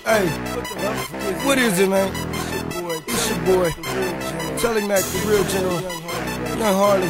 Hey, what is it, man? It's your boy, Telly Mac, the real general, Young Harley,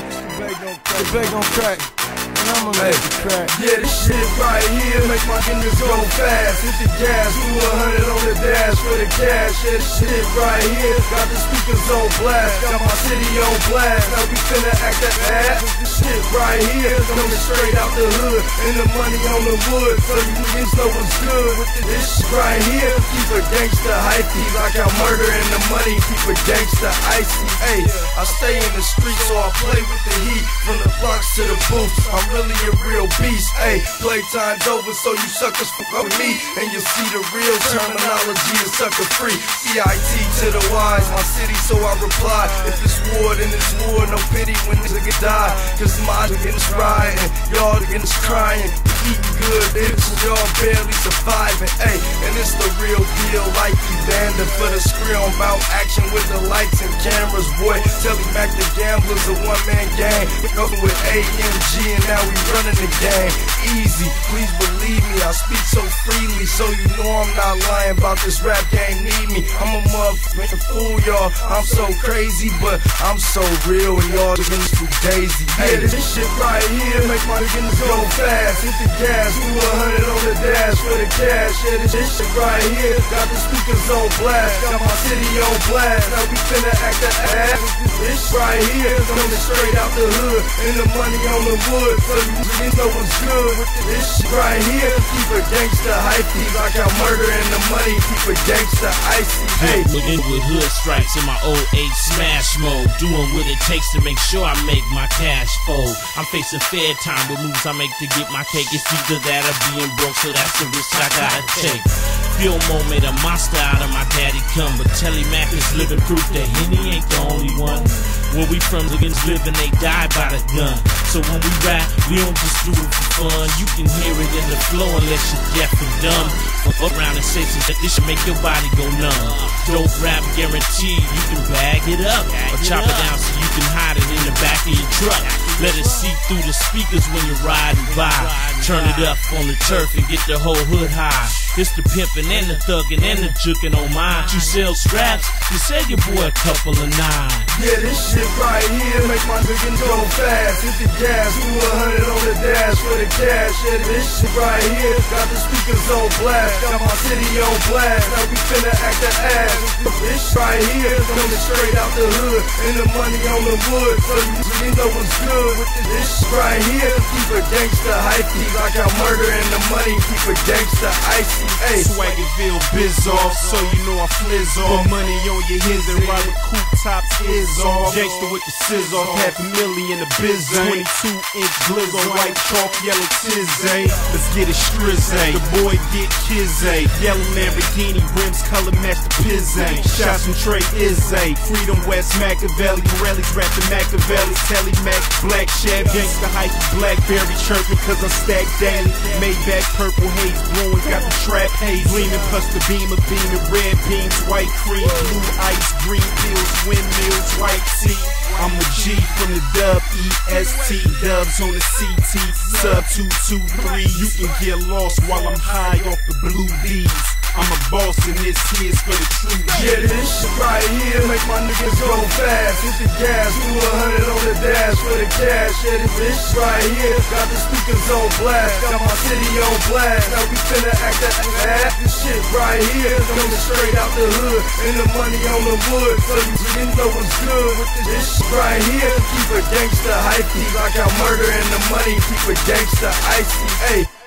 the bag gon' crack, and I'ma make it crack. Yeah, this shit right here make my niggas go fast. Hit the gas, do 100 on the dash for the cash. Yeah, this shit right here got the speakers on blast, got my city on blast. Now we finna act that ass. This shit right here coming straight out the hood, and the money on the wood, so you niggas know what's good with this shit right here. Keep a gangsta hypey, like I'm murdering the money. Keep a gangsta icy. Hey, I stay in the street, so I play with the heat from the blocks to the booth. I'm really a real beast. Hey, playtime's over, so you suckers fuck with me, and you'll see the real terminology is sucker free. CIT to the Y's, my city, so I reply. If it's war, then it's war. No pity when niggas die, cause my niggas riding, y'all niggas crying. Eating good, bitch, y'all barely surviving. Hey, and it's the real deal, like Evander for the screen about action with the lights and cameras. Boy, Telly Mac the Gambler's a one-man gang. We're with AMG and now we running the game. Easy, please believe me, I speak so freely, so you know I'm not lying about this rap game. Need me, I'm a motherfucking fool, y'all. I'm so crazy, but I'm so real, and y'all niggas too daisy. Hey, this shit right here make my niggas go fast. Hit the gas, do 100 on the dash for the cash. Yeah, this shit right here got the speakers on blast, got my city on blast. Now we finna act that ass. This right here coming straight out the hood, and the money on the wood, so you niggas know what's good with this shit right here. Keep a gangsta hypey, like I'm murdering the money. Keep a gangsta icy. Hey, looking with hood stripes in my old age smash mode, doing what it takes to make sure I make my cash fold. I'm facing fair time with moves I make to get my cake. It's either that or being broke, so that's the risk I gotta take. Feel moment, a monster out of my daddy come, but Telly Mac is living proof that Henny ain't the only one. Where we from, niggas live and they die by the gun. So when we rap, we don't just do it for fun. You can hear it in the flow unless you're deaf and dumb. Fuck around and say some shit, this should make your body go numb. Dope rap guaranteed, you can bag it up or chop it down so you can hide it in the back of your truck. Let it seep through the speakers when you're riding by. Turn it up on the turf and get the whole hood high. It's the pimpin' and the thuggin' and the jukin' on mine. You sell straps, you sell your boy a couple of nine. Yeah, this shit right here make my niggas go fast. Hit the gas, do 100 on the dash for the cash. Yeah, this shit right here got the speakers on blast, got my city on blast. Now we finna act that ass. This right here coming straight out the hood, and the money on the wood, so you know what's good with this shit right here. Keep a gangsta hypey, like I'm murdering the money. Keep a gangsta icy. Hey, Swaggerville biz off, so you know I flizz off. Put money on your head and ride with coupe tops is off. Gangsta with the scissors off, $500,000 the biz. 22-inch glizz on white chalk, yellow tizzy. Let's get it strizzy. The boy get kizzy. Yellow Lamborghini rims, color match the pizzy. Shots from Trey Izzy. Freedom West Machiavelli. Pirelli's rapping Machiavelli. Telly Mac, Black Chef. Gangsta hype, Blackberry chirping cause I stack daily. Maybach, purple haze, blowing, got the trap haze. Gleaming plus the beamer, beaming, red beams, white cream, blue ice, green pills, windmills, white tea. I'm a G from the dub, EST, dubs on the CT, sub 223. You can get lost while I'm high off the blue D's. I'm a boss and this here's for the truth. Yeah, this shit right here make my niggas go fast. Hit the gas, do 100 on the dash for the cash. Yeah, this shit right here got the speakers on blast, got my city on blast. Now we finna act that ass. This shit right here coming straight out the hood, and the money on the wood, so you know what's good with this shit right here. Keep a gangsta hypey, like I'm murdering the money. Keep a gangsta icy. Hey.